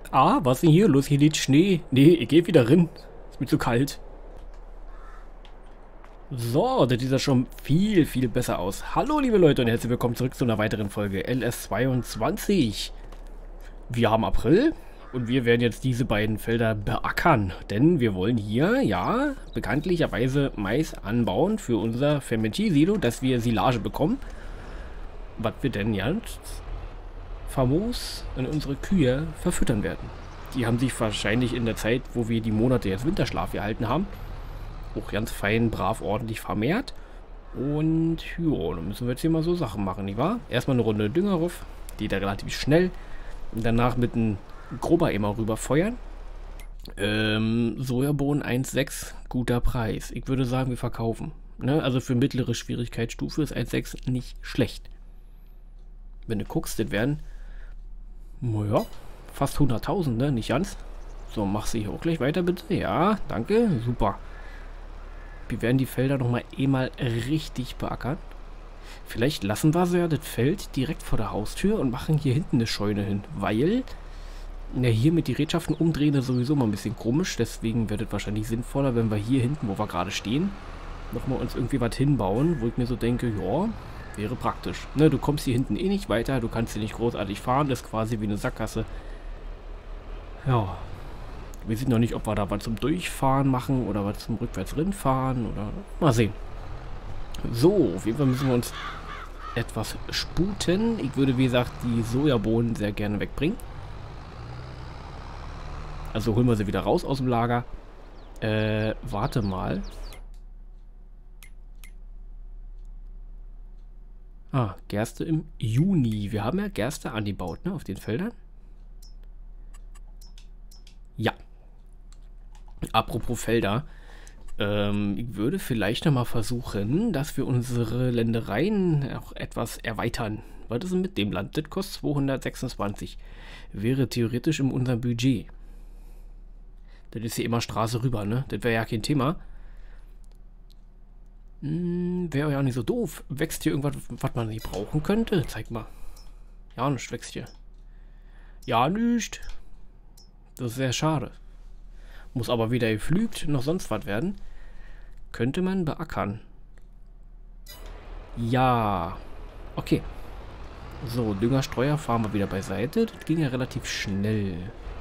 Ah, was ist denn hier los? Hier liegt Schnee. Nee, ich geh wieder rein. Ist mir zu kalt. So, das sieht ja schon viel, viel besser aus. Hallo, liebe Leute, und herzlich willkommen zurück zu einer weiteren Folge LS22. Wir haben April und wir werden jetzt diese beiden Felder beackern. Denn wir wollen hier, ja, bekanntlicherweise Mais anbauen für unser Fermentie-Silo, dass wir Silage bekommen. Was wir denn jetzt famos in unsere Kühe verfüttern werden. Die haben sich wahrscheinlich in der Zeit, wo wir die Monate jetzt Winterschlaf gehalten haben, auch ganz fein, brav, ordentlich vermehrt. Und ja, dann müssen wir jetzt hier mal so Sachen machen, nicht wahr? Erstmal eine Runde Dünger rauf, die da relativ schnell. Und danach mit einem grober immer rüber feuern. Sojabohnen 1,6, guter Preis. Ich würde sagen, wir verkaufen. Ne? Also für mittlere Schwierigkeitsstufe ist 1,6 nicht schlecht. Wenn du guckst, das werden, naja, fast 100.000, ne? Nicht ganz. So, mach sie hier auch gleich weiter, bitte. Ja, danke, super. Wir werden die Felder nochmal mal richtig beackern. Vielleicht lassen wir so ja das Feld direkt vor der Haustür und machen hier hinten eine Scheune hin. Weil, ja, hier mit die Rädschaften umdrehen ist sowieso mal ein bisschen komisch. Deswegen wird es wahrscheinlich sinnvoller, wenn wir hier hinten, wo wir gerade stehen, nochmal uns irgendwie was hinbauen, wo ich mir so denke, ja, wäre praktisch. Ne, du kommst hier hinten eh nicht weiter, du kannst hier nicht großartig fahren, das ist quasi wie eine Sackgasse. Ja. Wir wissen noch nicht, ob wir da was zum Durchfahren machen oder was zum Rückwärts-Rinfahren oder mal sehen. So, auf jeden Fall müssen wir uns etwas sputen. Ich würde, wie gesagt, die Sojabohnen sehr gerne wegbringen. Also holen wir sie wieder raus aus dem Lager. Warte mal. Ah, Gerste im Juni. Wir haben ja Gerste angebaut, ne, auf den Feldern. Ja. Apropos Felder. Ich würde vielleicht noch mal versuchen, dass wir unsere Ländereien auch etwas erweitern. Was ist denn mit dem Land? Das kostet 226. Wäre theoretisch in unserem Budget. Das ist hier immer Straße rüber, ne? Das wäre ja kein Thema. Wäre ja nicht so doof. Wächst hier irgendwas, was man nicht brauchen könnte? Zeig mal. Ja, nichts wächst hier. Ja, nichts. Das ist sehr schade. Muss aber weder gepflügt noch sonst was werden. Könnte man beackern. Ja. Okay. So, Düngerstreuer fahren wir wieder beiseite. Das ging ja relativ schnell.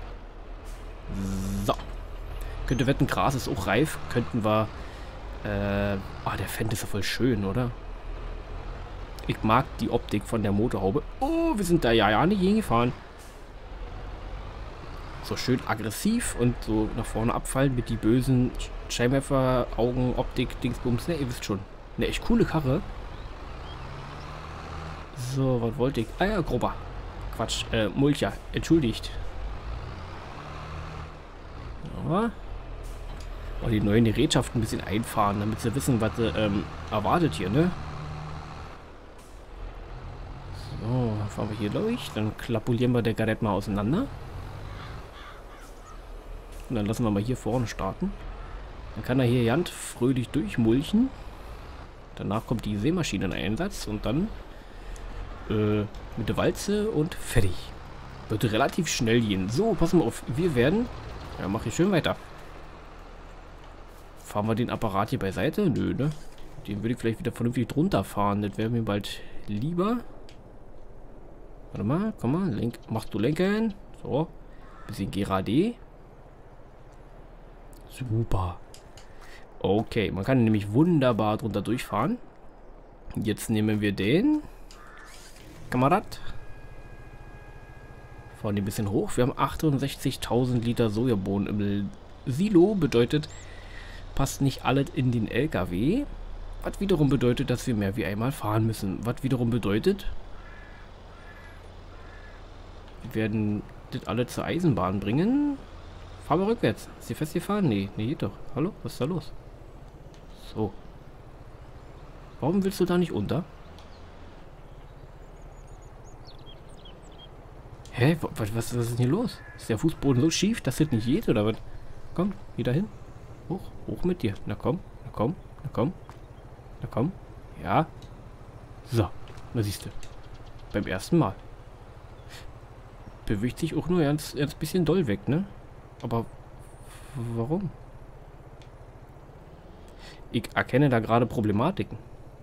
So. Könnte wetten, Gras ist auch reif. Könnten wir... der Fendt ist ja voll schön, oder? Ich mag die Optik von der Motorhaube. Oh, wir sind da ja nicht hingefahren. So schön aggressiv und so nach vorne abfallen mit die bösen Scheinwerfer, Augen, Optik, Dingsbums. Ne, ihr wisst schon. Eine echt coole Karre. So, was wollte ich? Ah ja, grober. Quatsch, Mulcher. Entschuldigt. Ja. Oh, die neuen Gerätschaften ein bisschen einfahren, damit sie wissen, was sie erwartet hier, ne? So, dann fahren wir hier durch. Dann klapulieren wir der Garett mal auseinander. Und dann lassen wir mal hier vorne starten. Dann kann er hier ganz fröhlich durchmulchen. Danach kommt die Sämaschine in Einsatz und dann mit der Walze und fertig. Wird relativ schnell gehen. So, passen wir auf. Wir werden... Ja, mache ich schön weiter. Fahren wir den Apparat hier beiseite? Nö, ne? Den würde ich vielleicht wieder vernünftig drunter fahren. Das wäre mir bald lieber. Warte mal, komm mal. Machst du lenken. So. Bisschen gerade. Super. Okay, man kann nämlich wunderbar drunter durchfahren. Jetzt nehmen wir den Kamerad. Fahren den ein bisschen hoch. Wir haben 68.000 Liter Sojabohnen im Silo. Bedeutet, passt nicht alles in den LKW. Was wiederum bedeutet, dass wir mehr wie einmal fahren müssen. Was wiederum bedeutet, wir werden das alle zur Eisenbahn bringen. Fahren wir rückwärts. Ist hier festgefahren? Nee, nee, geht doch. Hallo? Was ist da los? So. Warum willst du da nicht unter? Hä? Was ist denn hier los? Ist der Fußboden so schief, dass das nicht geht, oder was? Komm, wieder hin. Hoch, hoch mit dir. Na komm, na komm, na komm. Na komm. Ja. So, na siehst du. Beim ersten Mal. bewegt sich auch nur ganz bisschen doll weg, ne? Aber warum? Ich erkenne da gerade Problematiken.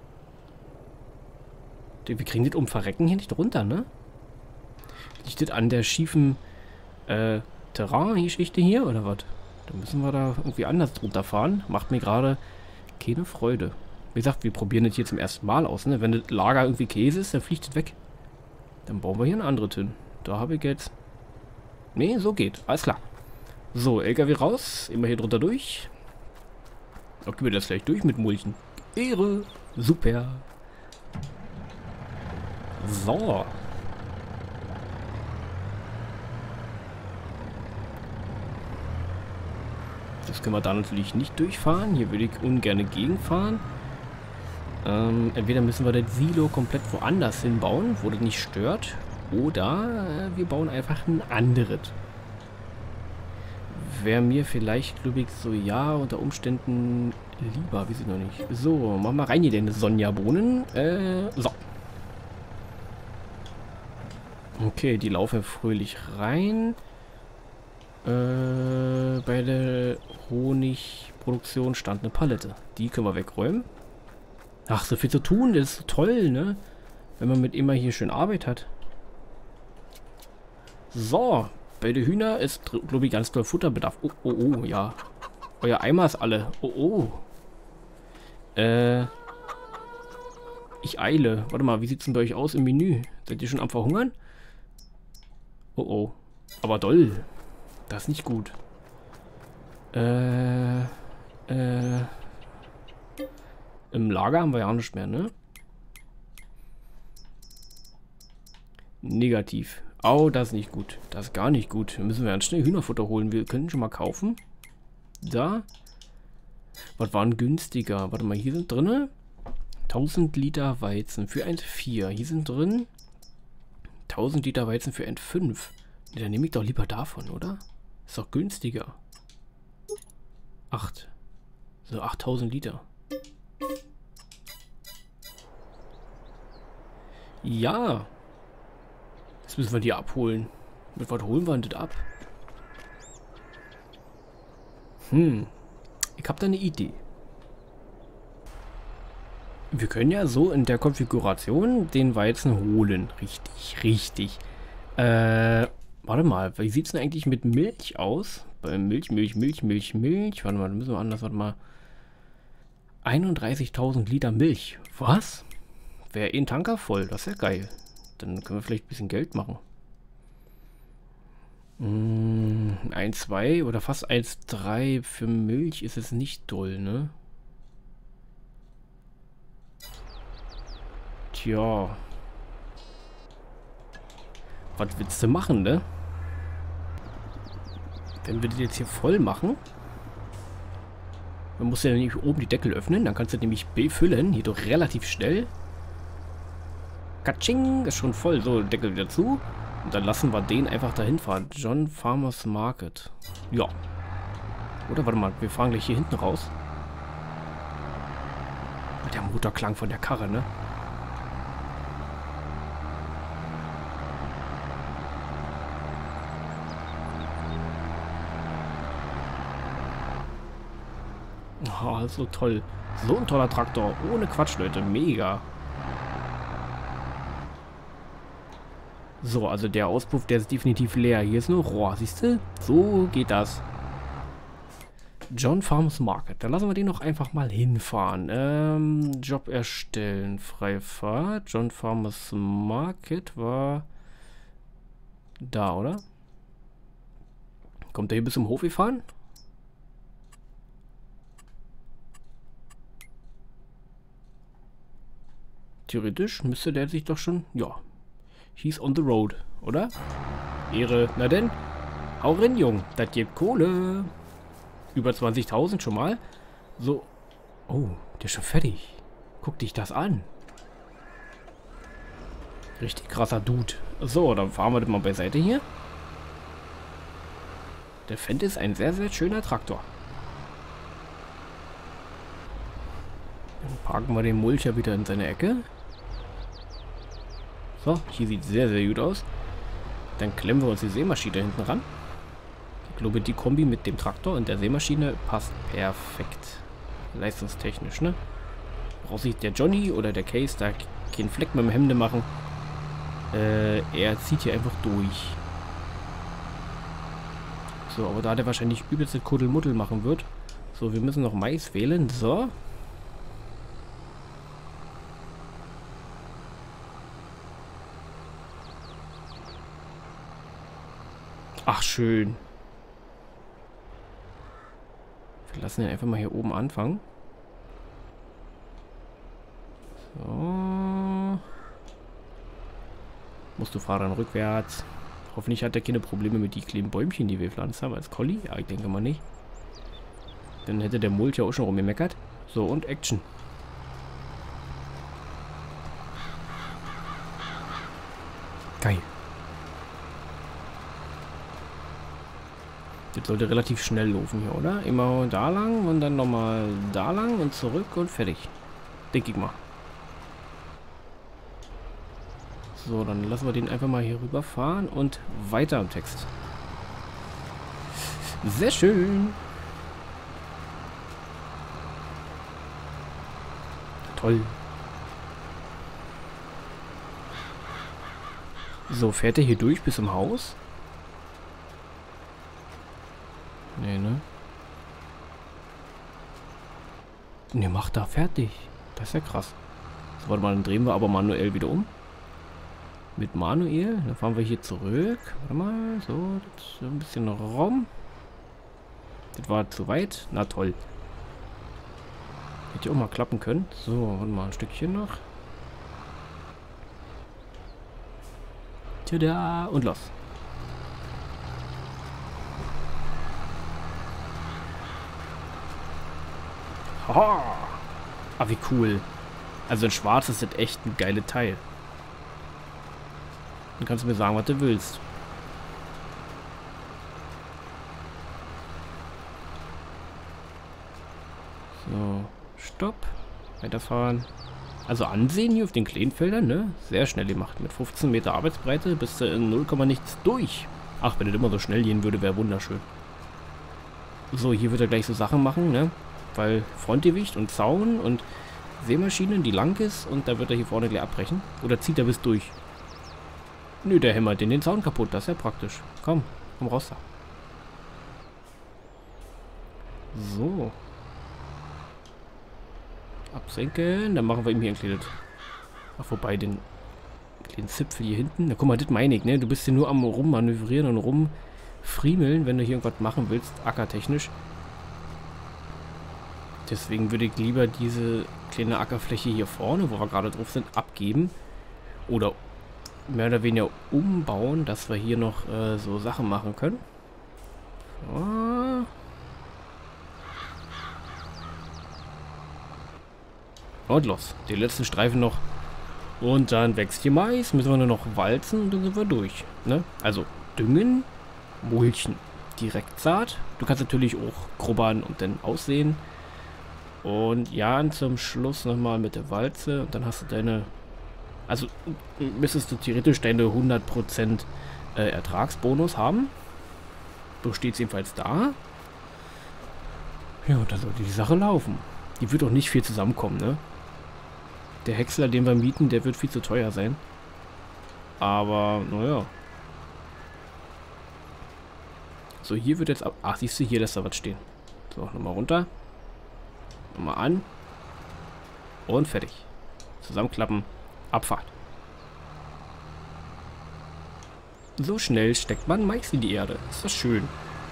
Wir kriegen das um Verrecken hier nicht runter, ne? Liegt das an der schiefen Terrain-Geschichte hier oder was? Dann müssen wir da irgendwie anders drunter fahren. Macht mir gerade keine Freude. Wie gesagt, wir probieren das hier zum ersten Mal aus, ne? Wenn das Lager irgendwie Käse ist, dann fliegt das weg. Dann bauen wir hier eine andere hin. Da habe ich jetzt... Nee, so geht. Alles klar. So, LKW raus. Immer hier drunter durch. Dann gehen wir das gleich durch mit Mulchen. Ehre. Super. So. Das können wir da natürlich nicht durchfahren. Hier würde ich ungern gegenfahren. Entweder müssen wir das Silo komplett woanders hinbauen, wo das nicht stört. Oder wir bauen einfach ein anderes. Wäre mir vielleicht, glaube ich, so, ja, unter Umständen lieber, weiß ich noch nicht. So, mach mal rein hier den Sonja-Bohnen. So. Okay, die laufen fröhlich rein. Bei der Honigproduktion stand eine Palette. Die können wir wegräumen. Ach, so viel zu tun, das ist so toll, ne? Wenn man mit immer hier schön Arbeit hat. So, bei den Hühner ist, glaube ich, ganz doll Futterbedarf. Oh, oh, oh, ja. Euer Eimer ist alle. Oh, oh. Ich eile. Warte mal, wie sieht es denn bei euch aus im Menü? Seid ihr schon am Verhungern? Oh, oh. Aber doll. Das ist nicht gut. Im Lager haben wir ja nicht mehr, ne? Negativ. Oh, das ist nicht gut. Das ist gar nicht gut. Da müssen wir ganz schnell Hühnerfutter holen. Wir können schon mal kaufen. Da. Was war denn günstiger? Warte mal, hier sind drin 1000 Liter Weizen für 1,4. Hier sind drin 1000 Liter Weizen für 1,5. Dann nehme ich doch lieber davon, oder? Ist doch günstiger. 8. So, 8000 Liter. Ja. Jetzt müssen wir die abholen. Mit was holen wir denn das ab? Ich habe da eine Idee. Wir können ja so in der Konfiguration den Weizen holen. Richtig, richtig. Warte mal, wie sieht es denn eigentlich mit Milch aus? Bei Milch. Warte mal, da müssen wir anders, warte mal. 31.000 Liter Milch. Was? Wäre ein Tanker voll, das ist ja geil. Dann können wir vielleicht ein bisschen Geld machen. 1,2 oder fast 1,3 für Milch ist es nicht doll, ne? Tja. Was willst du machen, ne? Wenn wir das jetzt hier voll machen, dann musst du ja nämlich oben die Deckel öffnen, dann kannst du nämlich befüllen, hier doch relativ schnell. Katsching, ist schon voll. So, Deckel wieder zu. Und dann lassen wir den einfach dahin fahren. John Farmers Market. Ja. Oder warte mal, wir fahren gleich hier hinten raus. Der Motorklang von der Karre, ne? Oh, so toll. So ein toller Traktor. Ohne Quatsch, Leute. Mega. So, also der Auspuff, der ist definitiv leer. Hier ist nur Rohr, siehst du? So geht das. John Farmers Market. Da lassen wir den noch einfach mal hinfahren. Job erstellen. Freifahrt. John Farmers Market war da, oder? Kommt der hier bis zum Hof gefahren? Theoretisch müsste der sich doch schon... Ja. He's on the road, oder? Ehre. Na denn, hau rein, Jung. Das gibt Kohle. Über 20.000 schon mal. So. Oh, der ist schon fertig. Guck dich das an. Richtig krasser Dude. So, dann fahren wir das mal beiseite hier. Der Fendt ist ein sehr, sehr schöner Traktor. Dann parken wir den Mulcher wieder in seine Ecke. So, hier sieht es sehr, sehr gut aus. Dann klemmen wir uns die Sämaschine hinten ran. Ich glaube, die Kombi mit dem Traktor und der Sämaschine passt perfekt. Leistungstechnisch, ne? Braucht sich der Johnny oder der Case da keinen Fleck mit dem Hemde machen. Er zieht hier einfach durch. So, aber da der wahrscheinlich übelste Kuddelmuddel machen wird. So, wir müssen noch Mais wählen. So. Ach, schön. Wir lassen ihn einfach mal hier oben anfangen. So. Musst du fahren rückwärts. Hoffentlich hat er keine Probleme mit den kleinen Bäumchen, die wir pflanzt haben als Collie. Ja, ich denke mal nicht. Dann hätte der Mult ja auch schon rumgemeckert. So, und Action. Geil. Das sollte relativ schnell laufen hier, oder? Immer da lang und dann nochmal da lang und zurück und fertig. Denke ich mal. So, dann lassen wir den einfach mal hier rüberfahren und weiter im Text. Sehr schön. Toll. So, fährt er hier durch bis zum Haus? Nee, ne? Ne, macht da fertig. Das ist ja krass. So, warte mal, dann drehen wir aber manuell wieder um. Mit manuell. Dann fahren wir hier zurück. Warte mal, so, das ist ein bisschen Raum. Das war zu weit. Na toll. Hätte ja auch mal klappen können. So, warte mal, ein Stückchen noch. Tada! Und los. Haha! Ah, wie cool. Also in schwarz ist das echt ein geiles Teil. Dann kannst du mir sagen, was du willst. So, Stopp. Weiterfahren. Also Ansehen hier auf den kleinen Feldern, ne? Sehr schnell gemacht. Mit 15 Meter Arbeitsbreite bist du in 0, nichts durch. Ach, wenn das immer so schnell gehen würde, wäre wunderschön. So, hier wird er gleich so Sachen machen, ne? Weil Frontgewicht und Zaun und Sämaschinen, die lang ist, und da wird er hier vorne gleich abbrechen. Oder zieht er bis durch? Nö, der hämmert den Zaun kaputt, das ist ja praktisch. Komm raus da. So. Absenken, dann machen wir ihm hier ein kleines... Ach, vorbei, den kleinen Zipfel hier hinten. Na, guck mal, das meine ich, ne? Du bist hier nur am rummanövrieren und rumfriemeln, wenn du hier irgendwas machen willst, ackertechnisch. Deswegen würde ich lieber diese kleine Ackerfläche hier vorne, wo wir gerade drauf sind, abgeben. Oder mehr oder weniger umbauen, dass wir hier noch so Sachen machen können. So. Und los. Den letzten Streifen noch. Und dann wächst hier Mais. Müssen wir nur noch walzen und dann sind wir durch. Ne? Also düngen, mulchen. Direktsaat. Du kannst natürlich auch grubbern und dann aussehen. Und ja, zum Schluss nochmal mit der Walze. Und dann hast du deine... Also müsstest du theoretisch deine 100% Ertragsbonus haben. So steht es jedenfalls da. Ja, da sollte die Sache laufen. Die wird auch nicht viel zusammenkommen, ne? Der Häcksler, den wir mieten, der wird viel zu teuer sein. Aber, naja. So, hier wird jetzt ab... Ach, siehst du, hier lässt da was stehen. So, nochmal runter. Nochmal an. Und fertig. Zusammenklappen. Abfahrt. So schnell steckt man Mais in die Erde. Ist das schön.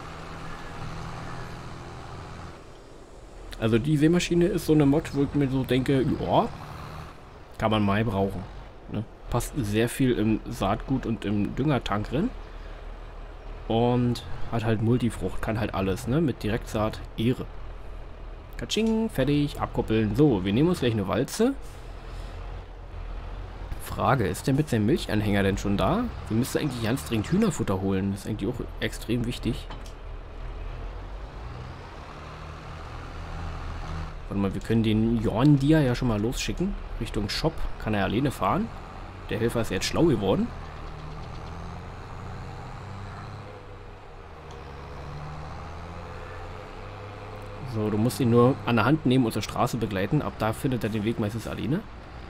Also die Sämaschine ist so eine Mod, wo ich mir so denke, ja, kann man mal brauchen. Ne? Passt sehr viel im Saatgut und im Düngertank drin. Und hat halt Multifrucht, kann halt alles, ne? Mit Direktsaat, Ehre. Katsching, fertig, abkoppeln. So, wir nehmen uns gleich eine Walze. Frage, ist der mit seinem Milchanhänger denn schon da? Wir müssten eigentlich ganz dringend Hühnerfutter holen. Das ist eigentlich auch extrem wichtig. Warte mal, wir können den John Deere ja schon mal losschicken. Richtung Shop kann er alleine fahren. Der Helfer ist jetzt schlau geworden. So, du musst ihn nur an der Hand nehmen und zur Straße begleiten. Ab da findet er den Weg meistens alleine.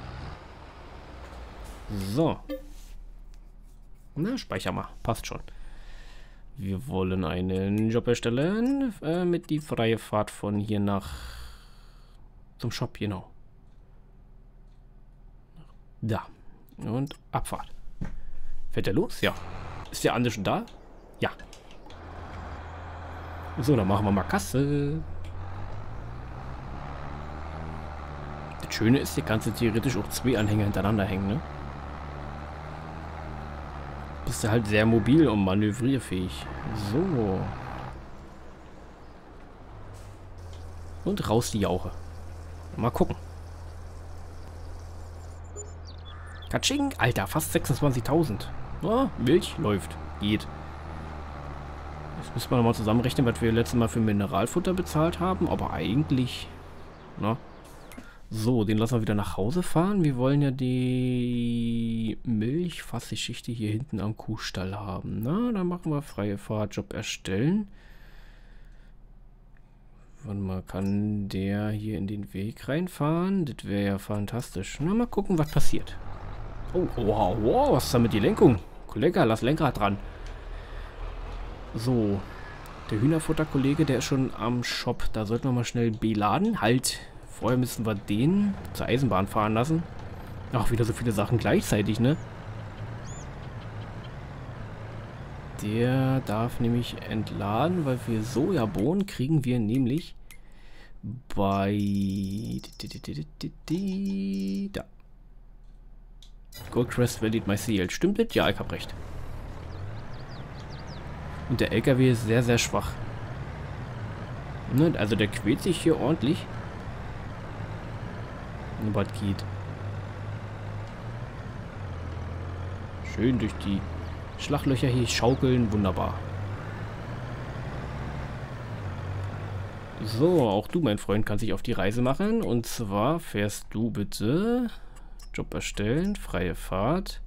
So. Na, speicher mal. Passt schon. Wir wollen einen Job erstellen mit die freie Fahrt von hier nach zum Shop, genau. Da. Und Abfahrt. Fährt er los? Ja. Ist der andere schon da? Ja. So, dann machen wir mal Kasse. Das Schöne ist, hier kannst du theoretisch auch 2 Anhänger hintereinander hängen, ne? Bist du halt sehr mobil und manövrierfähig. So. Und raus die Jauche. Mal gucken. Katsching, Alter, fast 26.000. Oh, Milch läuft. Geht. Jetzt müssen wir nochmal zusammenrechnen, was wir letztes Mal für Mineralfutter bezahlt haben. Aber eigentlich... Na. So, den lassen wir wieder nach Hause fahren. Wir wollen ja die Milchfassgeschichte hier hinten am Kuhstall haben. Na, dann machen wir freie Fahrtjob erstellen. Warte mal, kann der hier in den Weg reinfahren? Das wäre ja fantastisch. Na, mal gucken, was passiert. Oh, wow, wow, was ist da mit die Lenkung? Kollege, lass Lenkrad dran. So, der Hühnerfutter-Kollege, der ist schon am Shop. Da sollten wir mal schnell beladen. Halt, vorher müssen wir den zur Eisenbahn fahren lassen. Ach, wieder so viele Sachen gleichzeitig, ne? Der darf nämlich entladen, weil für Sojabohnen kriegen wir nämlich bei... Da. Goldcrest valid my seal. Stimmt das? Ja, ich hab recht. Und der LKW ist sehr, sehr schwach. Ne, also der quält sich hier ordentlich. Was geht. Schön durch die Schlaglöcher hier schaukeln. Wunderbar. So, auch du, mein Freund, kannst dich auf die Reise machen. Und zwar fährst du bitte... Job erstellen, freie Fahrt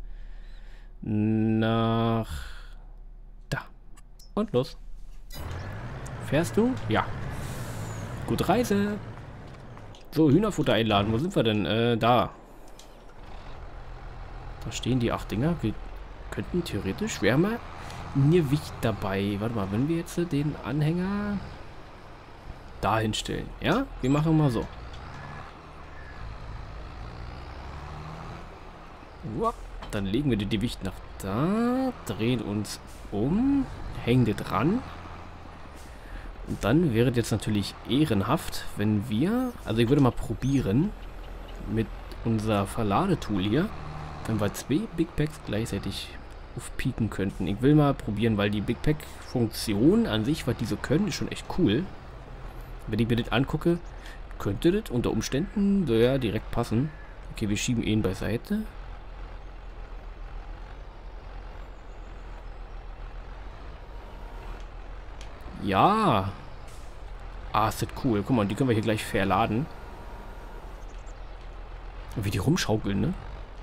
nach da. Und los. Fährst du? Ja. Gute Reise. So, Hühnerfutter einladen. Wo sind wir denn? Da. Da stehen die 8 Dinger. Wir könnten theoretisch, wäre mal ein Gewicht dabei. Warte mal, wenn wir jetzt den Anhänger da hinstellen. Ja? Wir machen mal so. Dann legen wir die Gewicht nach da, drehen uns um, hängen die dran. Und dann wäre es jetzt natürlich ehrenhaft, wenn wir, also ich würde mal probieren, mit unser Verladetool hier, wenn wir 2 Big Packs gleichzeitig aufpieken könnten. Ich will mal probieren, weil die Big Pack Funktion an sich, was die so können, ist schon echt cool. Wenn ich mir das angucke, könnte das unter Umständen ja direkt passen. Okay, wir schieben ihn beiseite. Ja. Ah, ist das cool. Guck mal, die können wir hier gleich verladen. Und wie die rumschaukeln, ne?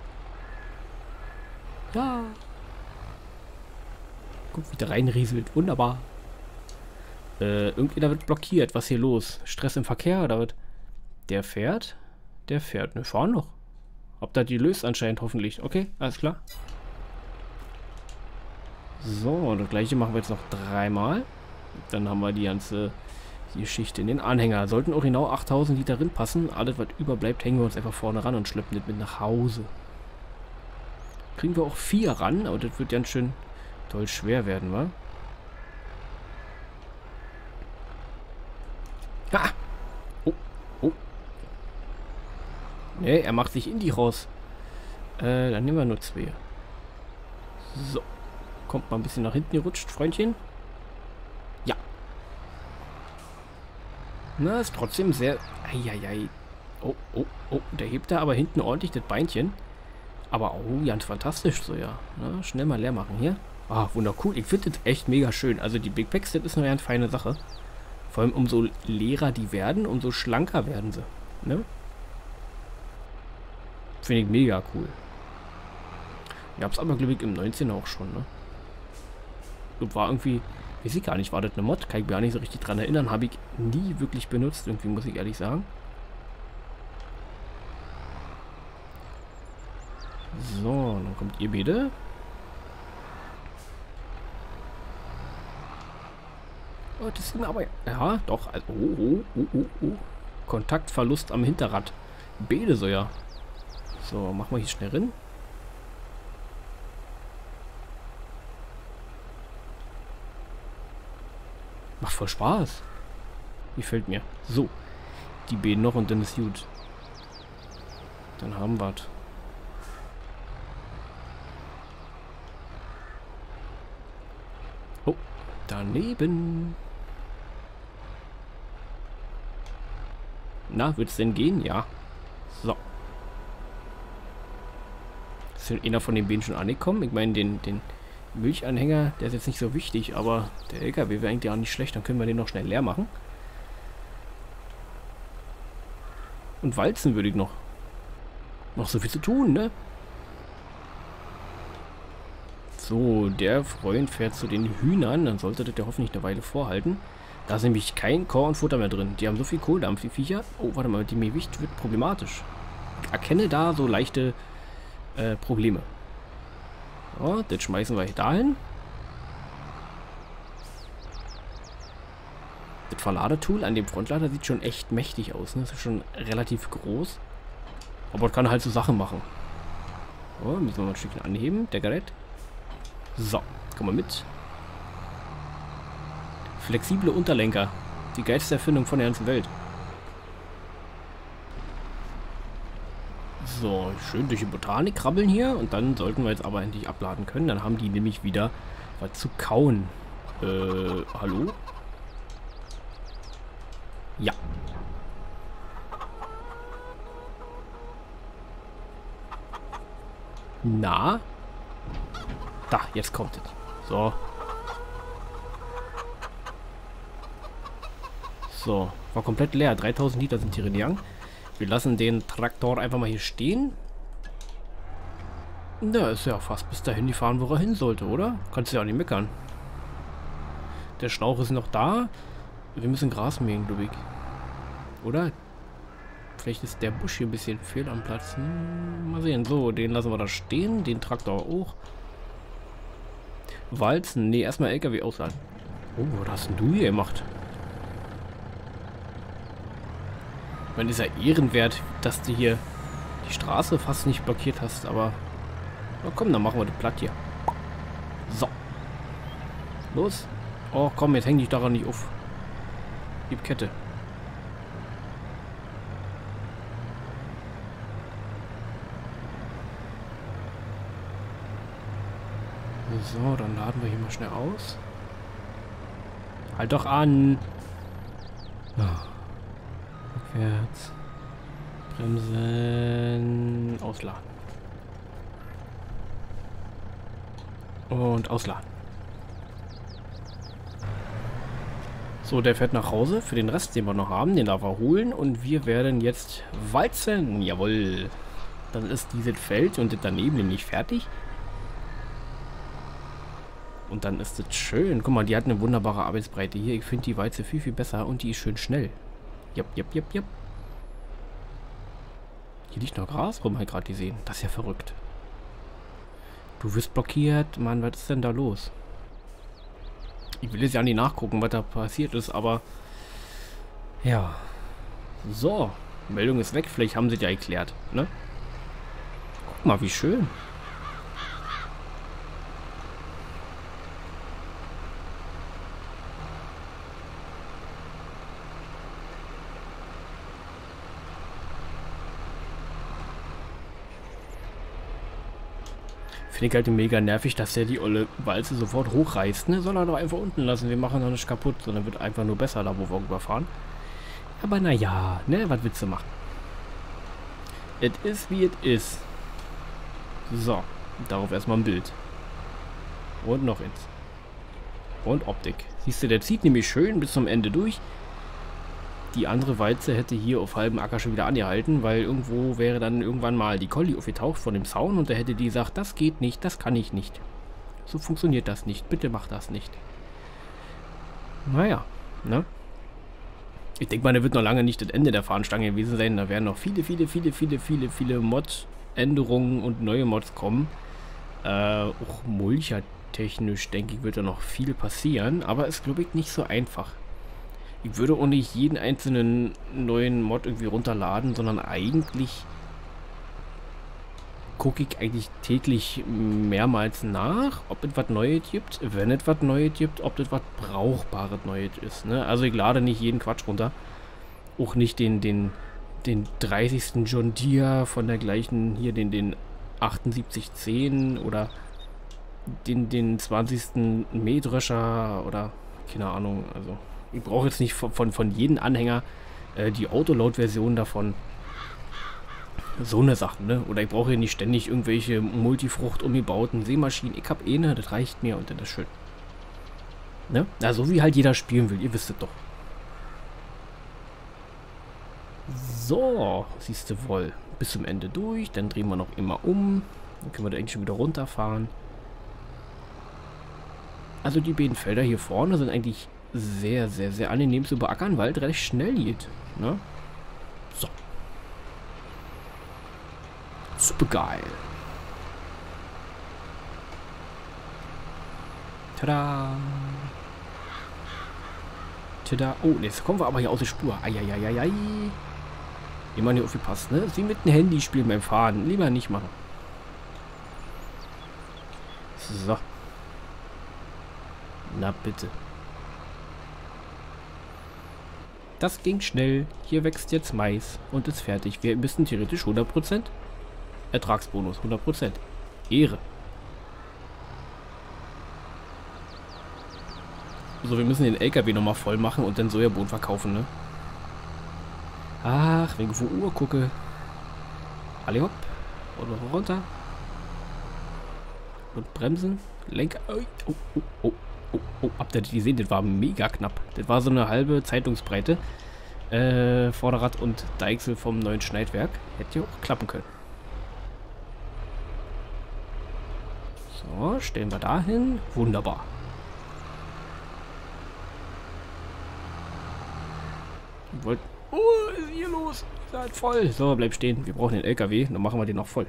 Ja. Guck, wie der reinrieselt. Wunderbar. Irgendjemand wird blockiert. Was ist hier los? Stress im Verkehr oder was? Der fährt? Der fährt. Ne, fahren noch. Ob da die löst anscheinend hoffentlich. Okay, alles klar. So, das gleiche machen wir jetzt noch 3-mal. Dann haben wir die ganze Geschichte in den Anhänger. Sollten auch genau 8000 Liter drin passen. Alles, was überbleibt, hängen wir uns einfach vorne ran und schleppen das mit nach Hause. Kriegen wir auch 4 ran, aber das wird ganz schön toll schwer werden, wa? Ha! Oh, oh. Ne, er macht sich in die raus. Dann nehmen wir nur 2. So. Kommt mal ein bisschen nach hinten gerutscht, Freundchen. Ja. Na, ist trotzdem sehr... Eieiei. Oh, oh, oh. Der hebt da aber hinten ordentlich das Beinchen. Aber oh, ganz fantastisch so, ja. Na, schnell mal leer machen hier. Ah, wundercool. Ich finde das echt mega schön. Also die Big Packs, das ist eine ganz feine Sache. Vor allem umso leerer die werden, umso schlanker werden sie. Ne? Finde ich mega cool. Ich hab's aber, glaube ich, im 19 auch schon, ne? Das war irgendwie Weiß ich gar nicht, war das eine Mod? Kann ich mir gar nicht so richtig dran erinnern. Habe ich nie wirklich benutzt, irgendwie, muss ich ehrlich sagen. So, dann kommt ihr bitte. Oh, das sind aber... Ja, doch. Also, Kontaktverlust am Hinterrad. Beide so, ja. So, machen wir hier schnell rein. Macht voll Spaß. Gefällt mir. So. Die beiden noch und dann ist gut. Dann haben wir es. Oh, daneben. Na, wird's denn gehen? Ja. So. Ist einer von den beiden schon angekommen? Ich meine, den Milchanhänger, der ist jetzt nicht so wichtig, aber der LKW wäre eigentlich auch nicht schlecht. Dann können wir den noch schnell leer machen. Und walzen würde ich noch. Noch so viel zu tun, ne? So, der Freund fährt zu den Hühnern. Dann sollte das ja hoffentlich eine Weile vorhalten. Da ist nämlich kein Kornfutter mehr drin. Die haben so viel Kohldampf, die Viecher. Oh, warte mal, mit dem Gewicht wird problematisch. Ich erkenne da so leichte Probleme. So, das schmeißen wir dahin. Das Verladetool an dem Frontlader sieht schon echt mächtig aus. Ne? Das ist schon relativ groß. Aber das kann halt so Sachen machen. So, müssen wir mal ein Stückchen anheben, der Gerät. So, komm mal mit. Flexible Unterlenker. Die geilste Erfindung von der ganzen Welt. So, schön durch die Botanik krabbeln hier. Und dann sollten wir jetzt aber endlich abladen können. Dann haben die nämlich wieder was zu kauen. Hallo? Ja. Na? Da, jetzt kommt es. So. So, war komplett leer. 3000 Liter sind hier gegangen. Wir lassen den Traktor einfach mal hier stehen. Na, ist ja fast bis dahin gefahren, wo er hin sollte, oder? Kannst du ja auch nicht meckern. Der Schlauch ist noch da. Wir müssen Gras mähen, glaube ich. Oder? Vielleicht ist der Busch hier ein bisschen fehl am Platz. Mal sehen. So, den lassen wir da stehen. Den Traktor auch. Walzen. Ne, erstmal LKW ausladen. Oh, was hast denn du hier gemacht? Ich meine, ist ja ehrenwert, dass du hier die Straße fast nicht blockiert hast, aber... Na komm, dann machen wir das platt hier. So. Los. Oh, komm, jetzt häng dich daran nicht auf. Gib Kette. So, dann laden wir hier mal schnell aus. Halt doch an. Oh. Rückwärts. Bremsen. Ausladen. Und ausladen. So, der fährt nach Hause. Für den Rest, den wir noch haben, den darf er holen. Und wir werden jetzt walzen. Jawohl. Dann ist dieses Feld und das daneben nämlich fertig. Und dann ist das schön. Guck mal, die hat eine wunderbare Arbeitsbreite hier. Ich finde die Walze viel, viel besser und die ist schön schnell. Jep. Hier liegt noch Gras rum, habe ich gerade gesehen. Das ist ja verrückt. Du wirst blockiert. Mann, was ist denn da los? Ich will jetzt ja nicht nachgucken, was da passiert ist, aber... Ja. So. Meldung ist weg. Vielleicht haben sie es ja erklärt, ne? Guck mal, wie schön. Finde ich halt mega nervig, dass der die olle Walze sofort hochreißt. Ne? Soll er doch einfach unten lassen. Wir machen doch nicht kaputt, sondern wird einfach nur besser da, wo wir überfahren. Aber naja, ne, was willst du machen? Es ist, wie es ist. So, darauf erstmal ein Bild. Und noch eins. Und Optik. Siehst du, der zieht nämlich schön bis zum Ende durch. Die andere Walze hätte hier auf halbem Acker schon wieder angehalten, weil irgendwo wäre dann irgendwann mal die Collie aufgetaucht von dem Zaun und da hätte die gesagt, das geht nicht, das kann ich nicht. So funktioniert das nicht, bitte mach das nicht. Naja, ne? Ich denke mal, der wird noch lange nicht das Ende der Fahnenstange gewesen sein. Da werden noch viele Mod-Änderungen und neue Mods kommen. Auch mulchertechnisch, denke ich, wird da noch viel passieren. Aber ist, glaube ich, nicht so einfach. Ich würde auch nicht jeden einzelnen neuen Mod irgendwie runterladen, sondern eigentlich gucke ich eigentlich täglich mehrmals nach, ob es was Neues gibt, wenn es was Neues gibt, ob das was Brauchbares Neues ist. Ne? Also ich lade nicht jeden Quatsch runter. Auch nicht den 30. John Deere von der gleichen, hier den 7810 oder den 20. Mähdrescher oder keine Ahnung. Also ich brauche jetzt nicht von jedem Anhänger die Autoload-Version davon. So eine Sache, ne? Oder ich brauche hier nicht ständig irgendwelche Multifrucht umgebauten Sämaschinen. Ich habe eine, das reicht mir und das ist schön. Ne? Ja, so wie halt jeder spielen will, ihr wisst es doch. So, siehst du wohl. Bis zum Ende durch, dann drehen wir noch immer um. Dann können wir da eigentlich schon wieder runterfahren. Also die beiden Felder hier vorne sind eigentlich sehr angenehm zu beackern, weil es recht schnell geht. Ne? So. Super geil. Tada. Tada. Oh, jetzt kommen wir aber hier aus der Spur. Eieieiei. Immer nicht aufgepasst, ne? Sie mit dem Handy spielen beim Fahren. Lieber nicht machen. So. Na bitte. Das ging schnell. Hier wächst jetzt Mais und ist fertig. Wir müssen theoretisch 100% Ertragsbonus. 100%. Ehre. So, wir müssen den LKW nochmal voll machen und den Sojabohnen verkaufen, ne? Ach, wenn ich auf die Uhr gucke. Alle hopp. Und noch runter. Und bremsen. Lenker. Oh, habt ihr die gesehen? Das war mega knapp. Das war so eine halbe Zeitungsbreite. Vorderrad und Deichsel vom neuen Schneidwerk. Hätte ja auch klappen können. So, stellen wir da hin. Wunderbar. Oh, ist hier los? Ihr seid voll. So, bleib stehen. Wir brauchen den LKW. Dann machen wir den noch voll.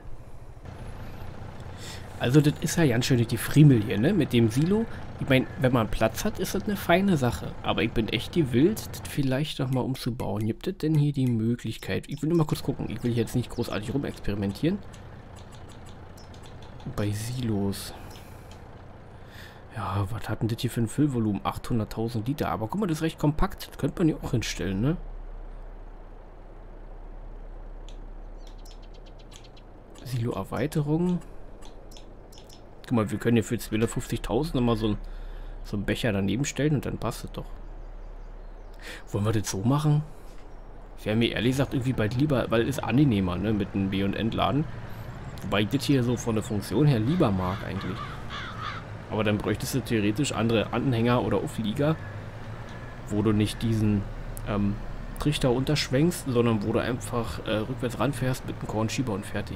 Also, das ist ja ganz schön die Friemel hier, ne? Mit dem Silo. Ich meine, wenn man Platz hat, ist das eine feine Sache. Aber ich bin echt gewillt, das vielleicht noch mal umzubauen. Gibt es denn hier die Möglichkeit? Ich will nur mal kurz gucken. Ich will jetzt nicht großartig rumexperimentieren. Bei Silos. Ja, was hat denn das hier für ein Füllvolumen? 800.000 Liter. Aber guck mal, das ist recht kompakt. Das könnte man hier auch hinstellen, ne? Silo-Erweiterung. Guck mal, wir können hier für 250.000 nochmal so einen Becher daneben stellen und dann passt es doch. Wollen wir das so machen? Wäre mir ehrlich gesagt irgendwie bald lieber, weil es ist angenehmer, ne, mit einem B- und Entladen. Wobei ich das hier so von der Funktion her lieber mag eigentlich. Aber dann bräuchtest du theoretisch andere Anhänger oder Auflieger, wo du nicht diesen Trichter unterschwenkst, sondern wo du einfach rückwärts ranfährst mit einem Kornschieber und fertig.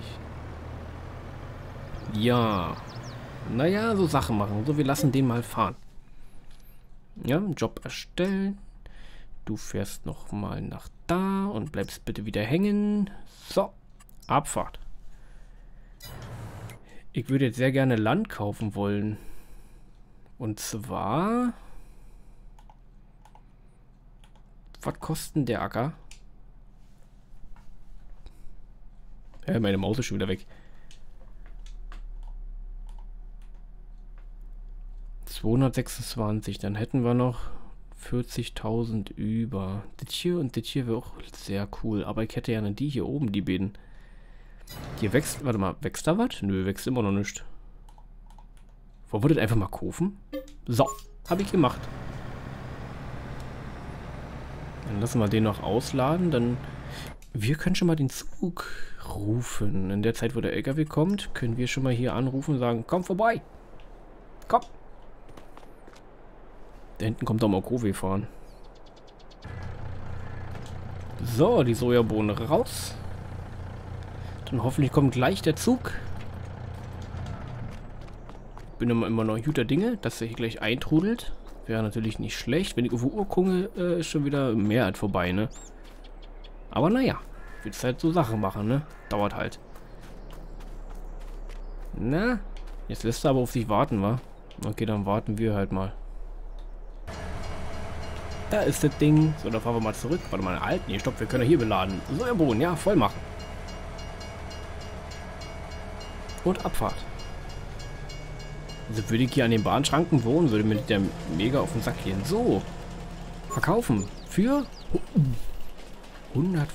Ja. Naja, so Sachen machen. So, wir lassen den mal fahren. Ja, Job erstellen. Du fährst nochmal nach da und bleibst bitte wieder hängen. So, Abfahrt. Ich würde jetzt sehr gerne Land kaufen wollen. Und zwar... Was kostet der Acker? Ja, meine Maus ist schon wieder weg. 226, dann hätten wir noch 40.000 über. Das hier und das hier wäre auch sehr cool. Aber ich hätte gerne die hier oben, die beiden. Hier wächst, warte mal, wächst da was? Nö, wächst immer noch nicht. Wollen wir das einfach mal kaufen? So, habe ich gemacht. Dann lassen wir den noch ausladen, dann... Wir können schon mal den Zug rufen. In der Zeit, wo der LKW kommt, können wir schon mal hier anrufen und sagen, komm vorbei. Komm. Da hinten kommt doch mal OKW fahren. So, die Sojabohnen raus. Dann hoffentlich kommt gleich der Zug. Bin immer noch guter Dinge, dass er hier gleich eintrudelt. Wäre natürlich nicht schlecht. Wenn ich auf die Uhr gucke, ist schon wieder mehr als vorbei, ne? Aber naja, willst halt so Sachen machen, ne? Dauert halt. Na, jetzt lässt er aber auf sich warten, wa? Okay, dann warten wir halt mal. Da ist das Ding. So, dann fahren wir mal zurück. Warte mal, halt. Nee, stopp, wir können ja hier beladen. So, im Boden, ja, voll machen. Und Abfahrt. Also würde ich hier an den Bahnschranken wohnen, würde mir der mega auf den Sack gehen. So. Verkaufen. Für 115.000.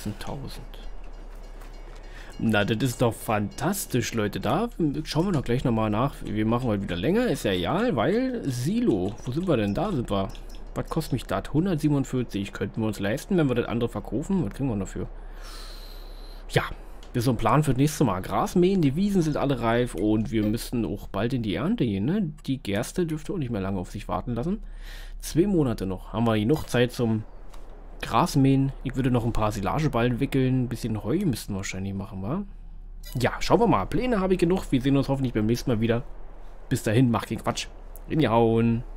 Na, das ist doch fantastisch, Leute. Da schauen wir doch gleich nochmal nach. Wir machen heute wieder länger. Ist ja egal, weil Silo. Wo sind wir denn? Da sind wir. Was kostet mich das? 147. Könnten wir uns leisten, wenn wir das andere verkaufen. Was kriegen wir dafür? Ja. Das ist so ein Plan für das nächste Mal. Gras mähen, die Wiesen sind alle reif und wir müssen auch bald in die Ernte gehen, ne? Die Gerste dürfte auch nicht mehr lange auf sich warten lassen. 2 Monate noch. Haben wir genug Zeit zum Gras mähen. Ich würde noch ein paar Silageballen wickeln. Ein bisschen Heu müssten wir wahrscheinlich machen, wa? Ja, schauen wir mal. Pläne habe ich genug. Wir sehen uns hoffentlich beim nächsten Mal wieder. Bis dahin, macht keinen Quatsch. Reingehauen.